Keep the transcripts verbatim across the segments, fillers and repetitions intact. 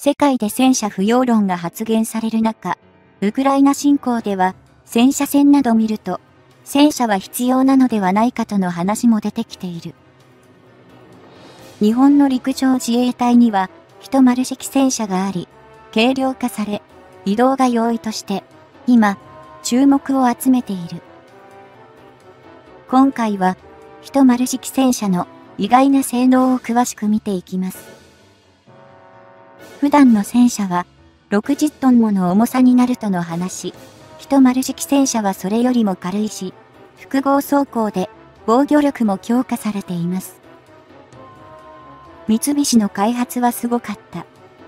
世界で戦車不要論が発言される中、ウクライナ侵攻では戦車戦など見ると、戦車は必要なのではないかとの話も出てきている。日本の陸上自衛隊には、一丸式戦車があり、軽量化され、移動が容易として、今、注目を集めている。今回は、一丸式戦車の意外な性能を詳しく見ていきます。普段の戦車は、ろくじゅっトンもの重さになるとの話。一丸式戦車はそれよりも軽いし、複合装甲で防御力も強化されています。三菱の開発はすごかった。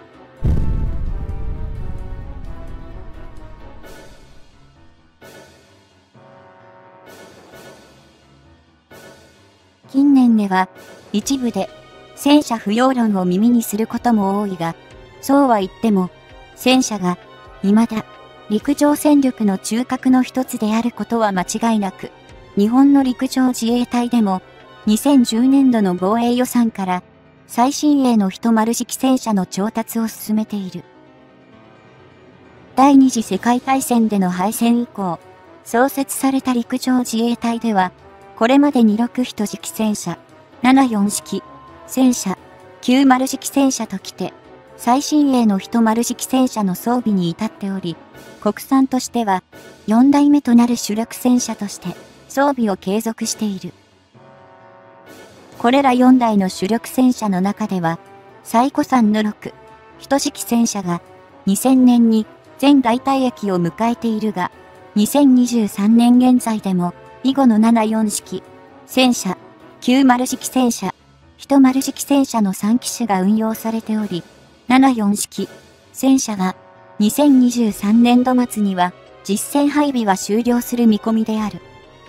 近年では、一部で戦車不要論を耳にすることも多いが、そうは言っても、戦車が未だ陸上戦力の中核の一つであることは間違いなく、日本の陸上自衛隊でもにせんじゅうねんどの防衛予算から最新鋭の一丸式戦車の調達を進めている。第二次世界大戦での敗戦以降、創設された陸上自衛隊では、これまでにろく一式戦車、ななよん式戦車、きゅう丸式戦車ときて、最新鋭の一丸式戦車の装備に至っており、国産としてはよん代目となる主力戦車として装備を継続している。これらよん台の主力戦車の中では、最古参のろく一式戦車がにせんねんに全代替役を迎えているが、にせんにじゅうさんねん現在でも以後のななよん式戦車、きゅう丸式戦車、一丸式戦車のさん機種が運用されており、ななよん式戦車はにせんにじゅうさんねんど末には実戦配備は終了する見込みである。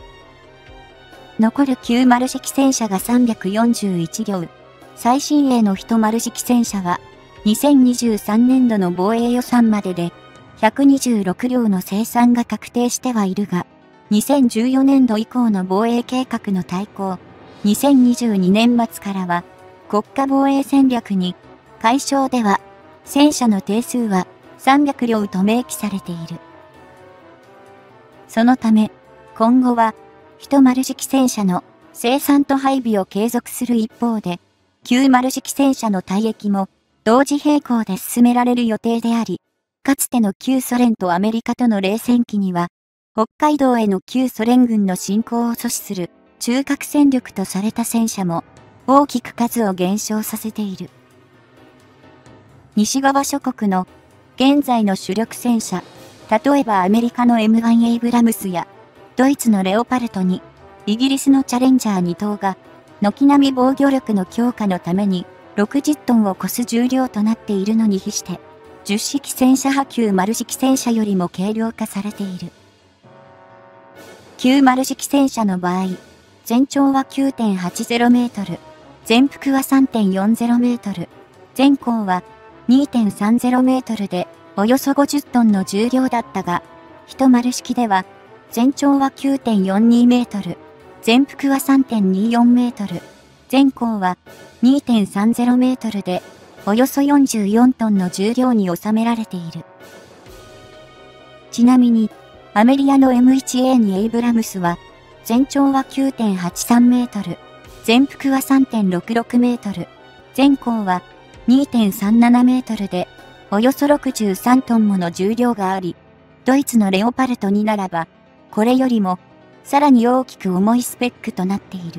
残るきゅう丸式戦車がさんびゃくよんじゅういち両、最新鋭の一丸式戦車はにせんにじゅうさんねんどの防衛予算まででひゃくにじゅうろく両の生産が確定してはいるが、にせんじゅうよねんど以降の防衛計画の大綱、にせんにじゅうにねん末からは国家防衛戦略に海将では戦車の定数はさんびゃく両と明記されている。そのため、今後は一丸式戦車の生産と配備を継続する一方で、きゅう丸式戦車の退役も同時並行で進められる予定であり、かつての旧ソ連とアメリカとの冷戦期には、北海道への旧ソ連軍の侵攻を阻止する中核戦力とされた戦車も大きく数を減少させている。西側諸国の現在の主力戦車、例えばアメリカの エムワン エイブラムスやドイツのレオパルトに、イギリスのチャレンジャーに頭が、軒並み防御力の強化のためにろくじゅっトンを超す重量となっているのに比して、じゅっ式戦車波きゅう丸式戦車よりも軽量化されている。きゅう丸式戦車の場合、全長は きゅうてんはちゼロメートル、全幅は さんてんよんゼロメートル、全高は にてんさんゼロメートルで、およそごじゅっトンの重量だったが、一丸式では、全長は きゅうてんよんにメートル、全幅は さんてんによんメートル、全高は にてんさんゼロメートルで、およそよんじゅうよんトンの重量に収められている。ちなみに、アメリカの エムワンエー にエイブラムスは、全長は きゅうてんはちさんメートル、全幅は さんてんろくろくメートル、全高は にてんさんななメートルで、およそろくじゅうさんトンもの重量があり、ドイツのレオパルトにならば、これよりも、さらに大きく重いスペックとなっている。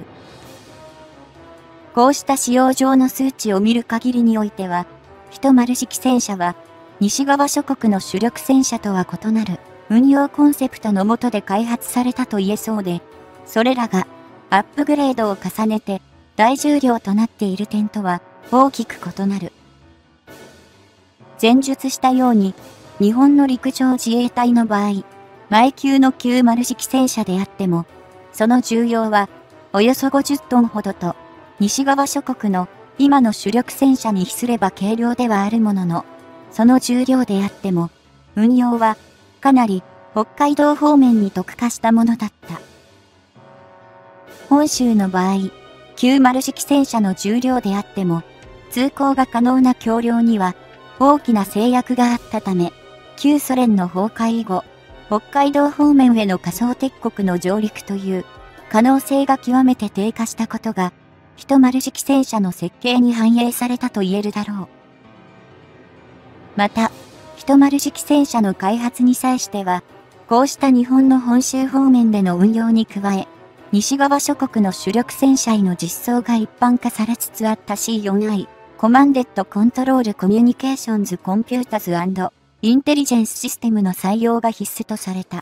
こうした使用上の数値を見る限りにおいては、一丸式戦車は、西側諸国の主力戦車とは異なる運用コンセプトの下で開発されたと言えそうで、それらがアップグレードを重ねて大重量となっている点とは大きく異なる。前述したように、日本の陸上自衛隊の場合、前級のきゅう丸式戦車であっても、その重量はおよそごじゅっトンほどと、西側諸国の今の主力戦車に比すれば軽量ではあるものの、その重量であっても、運用はかなり北海道方面に特化したものだった。本州の場合、きゅう丸式戦車の重量であっても、通行が可能な橋梁には、 大きな制約があったため、旧ソ連の崩壊後、北海道方面への仮想敵国の上陸という可能性が極めて低下したことが、ひとまる式戦車の設計に反映されたと言えるだろう。また、ひとまる式戦車の開発に際しては、こうした日本の本州方面での運用に加え、西側諸国の主力戦車への実装が一般化されつつあった シーフォーアイ、コマンデッドコントロールコミュニケーションズコンピュータズ&インテリジェンスシステムの採用が必須とされた。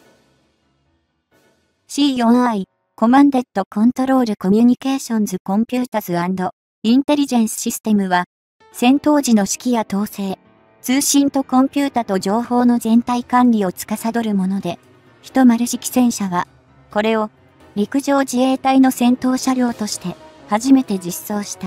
シーフォーアイ、コマンデッドコントロールコミュニケーションズコンピュータズ&インテリジェンスシステムは、戦闘時の指揮や統制、通信とコンピュータと情報の全体管理を司るもので、ひとまる式戦車は、これを陸上自衛隊の戦闘車両として初めて実装した。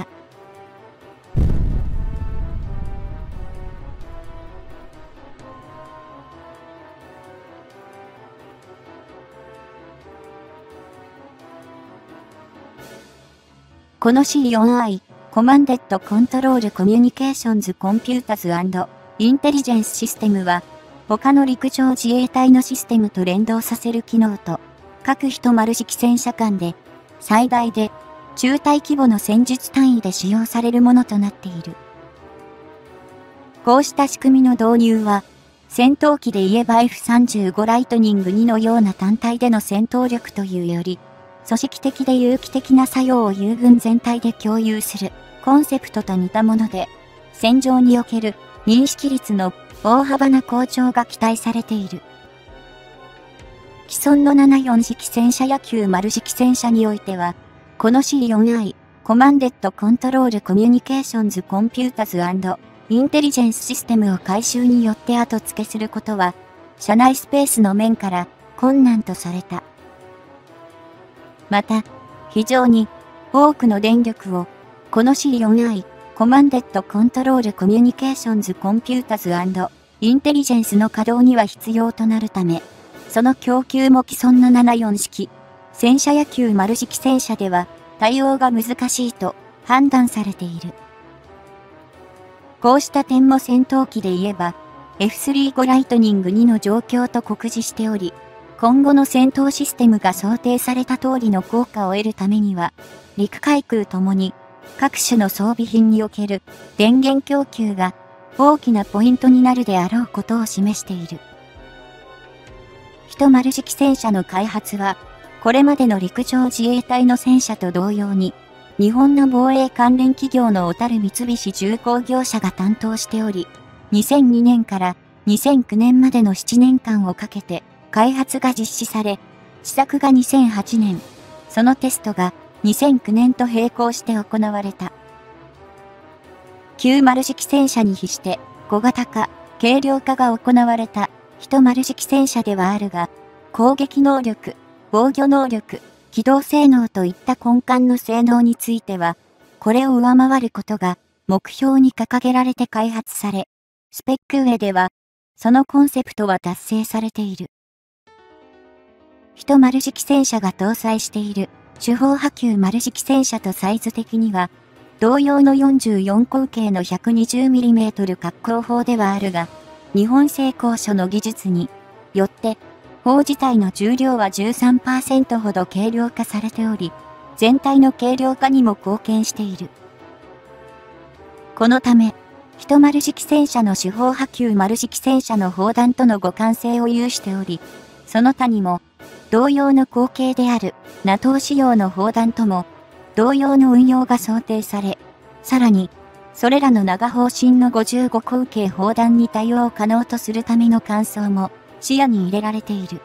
この シーフォーアイ、コマンデッドコントロールコミュニケーションズコンピュータズ&インテリジェンスシステムは、他の陸上自衛隊のシステムと連動させる機能と、各ひとまる式戦車間で、最大で中隊規模の戦術単位で使用されるものとなっている。こうした仕組みの導入は、戦闘機で言えば エフさんじゅうご ライトニングにのような単体での戦闘力というより、組織的で有機的な作用を友軍全体で共有するコンセプトと似たもので、戦場における認識率の大幅な向上が期待されている。既存のななじゅうよん式戦車やきゅうじゅう式戦車においては、この シーフォーアイ、コマンデッドコントロールコミュニケーションズコンピュータズ&インテリジェンスシステムを改修によって後付けすることは、車内スペースの面から困難とされた。また、非常に多くの電力を、この シーフォーアイ、コマンデッドコントロールコミュニケーションズコンピュータズ&インテリジェンスの稼働には必要となるため、その供給も既存のななじゅうよん式、戦車やきゅうじゅう式戦車では対応が難しいと判断されている。こうした点も戦闘機で言えば、エフスリーフォー ライトニングにの状況と酷似しており、今後の戦闘システムが想定された通りの効果を得るためには、陸海空ともに各種の装備品における電源供給が大きなポイントになるであろうことを示している。ひとまる式戦車の開発は、これまでの陸上自衛隊の戦車と同様に、日本の防衛関連企業の小樽三菱重工業者が担当しており、にせんにねんからにせんきゅうねんまでのななねんかんをかけて開発が実施され、試作がにせんはちねん、そのテストがにせんきゅうねんと並行して行われた。きゅうじゅう式戦車に比して小型化、軽量化が行われたひとまる式戦車ではあるが、攻撃能力、防御能力、機動性能といった根幹の性能については、これを上回ることが目標に掲げられて開発され、スペック上では、そのコンセプトは達成されている。ひとまる式戦車が搭載している主砲波きゅうじゅう式戦車とサイズ的には、同様のよんじゅうよん口径の ひゃくにじゅうミリメートル 滑空砲ではあるが、日本製鋼所の技術によって、砲自体の重量は じゅうさんパーセント ほど軽量化されており、全体の軽量化にも貢献している。このため、ひとまる式戦車の主砲波きゅうじゅう式戦車の砲弾との互換性を有しており、その他にも、同様の口径である ナトー 仕様の砲弾とも、同様の運用が想定され、さらに、それらの長砲身のごじゅうご口径砲弾に対応可能とするための換装も視野に入れられている。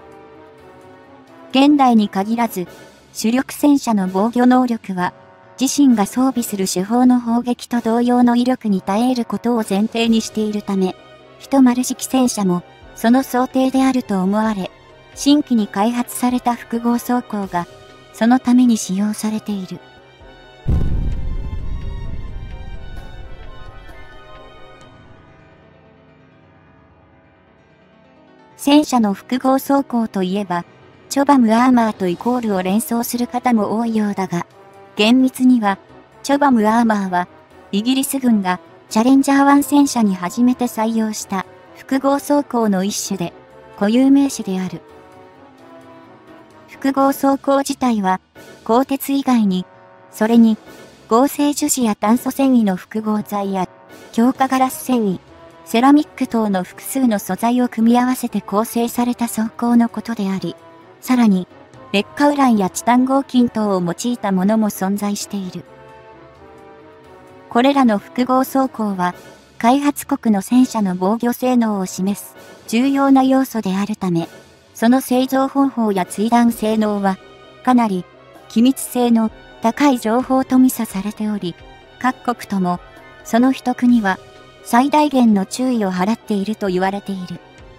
現代に限らず、主力戦車の防御能力は、自身が装備する主砲の砲撃と同様の威力に耐えることを前提にしているため、ひとまる式戦車もその想定であると思われ、新規に開発された複合装甲がそのために使用されている。戦車の複合装甲といえば、チョバムアーマーとイコールを連想する方も多いようだが、厳密には、チョバムアーマーは、イギリス軍がチャレンジャーワン戦車に初めて採用した複合装甲の一種で、固有名詞である。複合装甲自体は、鋼鉄以外に、それに、合成樹脂や炭素繊維の複合材や、強化ガラス繊維、セラミック等の複数の素材を組み合わせて構成された装甲のことであり、さらに、劣化ウランやチタン合金等を用いたものも存在している。これらの複合装甲は、開発国の戦車の防御性能を示す重要な要素であるため、その製造方法や追弾性能は、かなり機密性の高い情報と見差されており、各国とも、その一国は最大限の注意を払っていると言われている。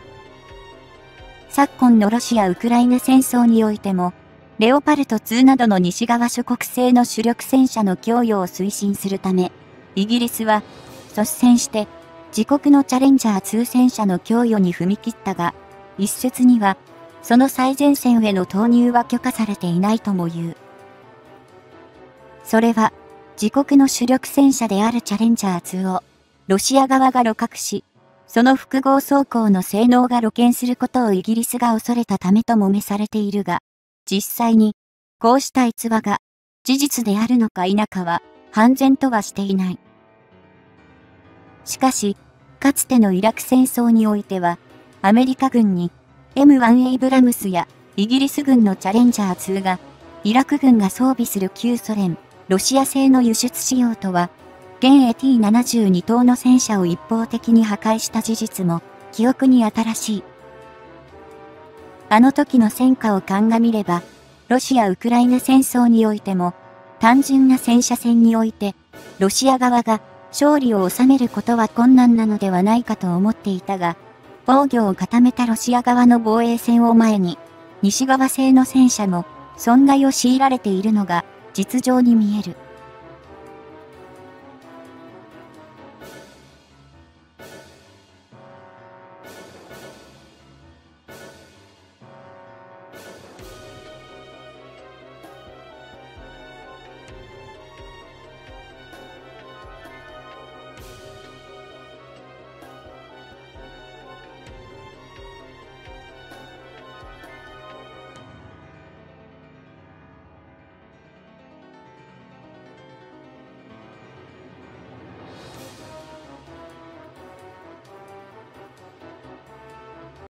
昨今のロシア・ウクライナ戦争においても、レオパルトツーなどの西側諸国製の主力戦車の供与を推進するため、イギリスは率先して自国のチャレンジャーツー戦車の供与に踏み切ったが、一説にはその最前線への投入は許可されていないとも言う。それは自国の主力戦車であるチャレンジャーツーをロシア側が露覚し、その複合装甲の性能が露見することをイギリスが恐れたためともめされているが、実際にこうした逸話が事実であるのか否かは判然とはしていない。しかし、かつてのイラク戦争においては、アメリカ軍に エムワン エイブラムスやイギリス軍のチャレンジャーツーが、イラク軍が装備する旧ソ連、ロシア製の輸出仕様とは、現 ティーななじゅうに 等の戦車を一方的に破壊した事実も、記憶に新しい。あの時の戦果を鑑みれば、ロシア・ウクライナ戦争においても、単純な戦車戦において、ロシア側が勝利を収めることは困難なのではないかと思っていたが、防御を固めたロシア側の防衛戦を前に、西側製の戦車も損害を強いられているのが実情に見える。